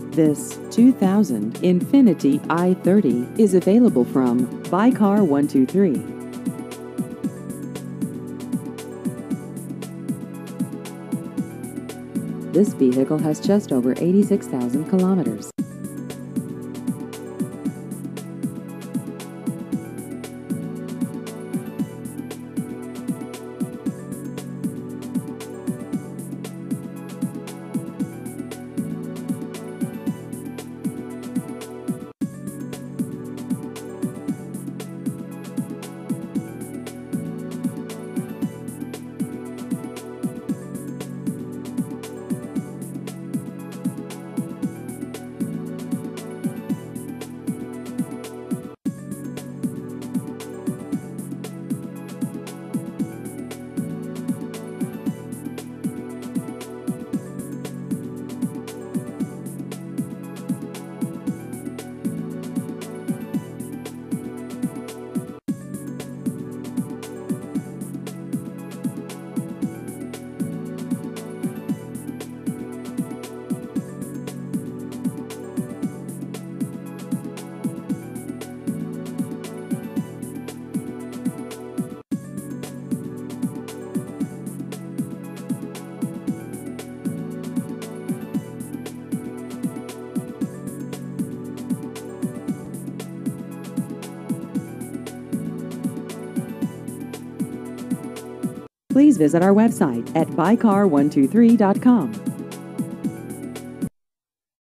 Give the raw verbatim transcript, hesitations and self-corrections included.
This two thousand Infiniti i thirty is available from Buy Car one two three. This vehicle has just over eighty-six thousand kilometers. Please visit our website at buy car one two three dot com.